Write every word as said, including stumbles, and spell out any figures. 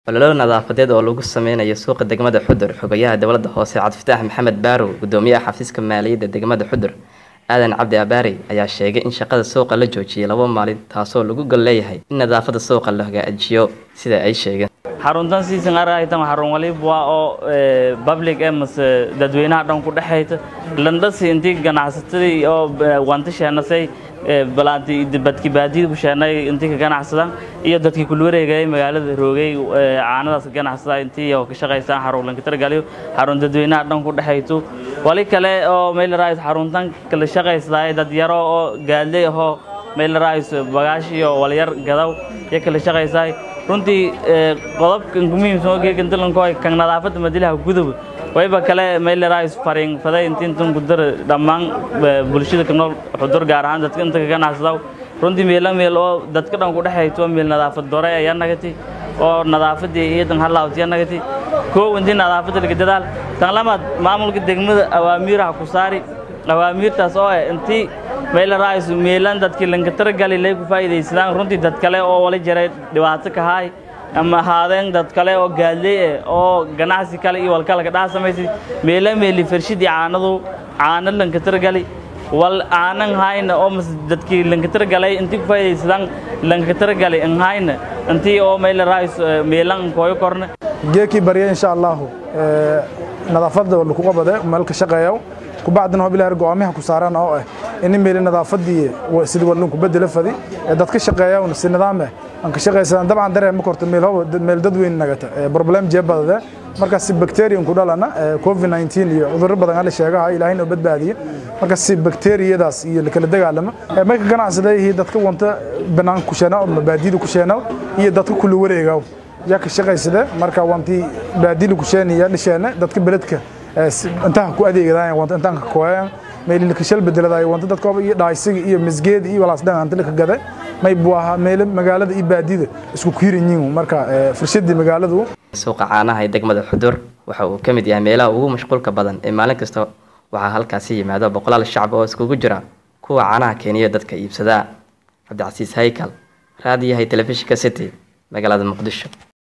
ololo nadaafadeed oo lagu sameynayo suuqa degmada Xudur xogayaha dawladda hoose Cabdifataax Maxamed Baaro gudoomiyaha xafiiska maaliyadda degmada Xudur Aadan Cabdi Abaari ayaa sheegay in shaqada suuqa la joojiyay laba maalin taasoo lagu gal leeyahay in nadaafadda suuqa la hagaajiyo sida ay sheegeen xaruntan siisan aragtan xarun waliba oo public ems dadweynaha dhan ku dhaxayta landasi intii ganacsatada oo wantashanasay balaanti dibadki baadida ku shaqeynay intii ka ganacsadan iyo dadkii ku wareegay magaalada roogay caanadaas ganacsada intii oo ka shaqeeysan xarun lanka targaliyo xarun dadweynaha dhan ku dhaxayto wali kale oo meel raayis xaruntan kala shaqeysay dad yaro oo gaalay oo meel raayis bagaash iyo wal yar gadaw iyo kala shaqeysay runtii qodobka muhiim soo geegan dalanko ay kan nadaafadda madilaha gudub wayba kale meel raayis farin faday intiin tun gudar dhamaan bulshada ka nool Xudur gaar ahaan dadka inta ka ganacsada runtii meel meel oo dadka dhan ku dhaxayto meel nadaafad dore ayaa nagati oo nadaafadii iyadan halaawtiya nagati koo intii nadaafadda laga dadaal tan lamaad maamulka degmada awaamiiraha ku saari awaamiirtaas oo intii meel raayis meelan dadkii lanka targali lay ku faa'iideysadaan runtii dad kale oo wali jiray dhibaato ka hay ama haadeen dad kale oo gaalay oo ganacsi kale iyo wal kale ka dhaasameysay meela meeli farshidi caanadu caanad lanka targali wal aanan hayna oo dadkii lanka targalay intii ku faa'iideysadaan lanka targali in hayna intii oo meel raayis meelan kooyo korna geeki bariya insha Allah ee nadaafadda lagu qabado malka shaqeeyo kubacdina bilaa go'aamiyaha ku saaran oo ah in meel nadaafadii sidii walin ku bedel fadi dadka shaqeeyaan si nidaam ah aan ka shaqeeysan dabcan dareema korto meel hoo meel dadweyne nagata problem jeebada marka si bacterium ku dhalana covid nineteen iyo cudurro badan la sheegahay ilaahay inuu badbaadiyo marka si bacteriyadaas iyo kala dagaalama ma ka ganacsaday dadka wanta banaan ku sheena oo mabaadiida ku sheena iyo dadka kullu wareegaw yaa ka shaqeysada marka wanti baadiida ku sheeniya dhasheena dadka beledka inta ku adeegayaan wanta inta ka kooyaan meel ka shal bedeladay wanta dadka iyo dhaaysiga iyo misgeed iyo walaas dhan inta ka gaday may buaha meel magaalada iyo baadida isku kiirinyiin marka furshadii magaaladu suuqa caanaha ee degmada Xudur waxa uu kamid yahay meelaha ugu mashquulka badan ee maalin kasta waxa halkaas yimaado boqolaal shacab oo iskugu jira kuwa caanaha Kenya dadka iibsada Cabdi Casiis Haykal raadiyaha telefishinka City magaalada Muqdisho.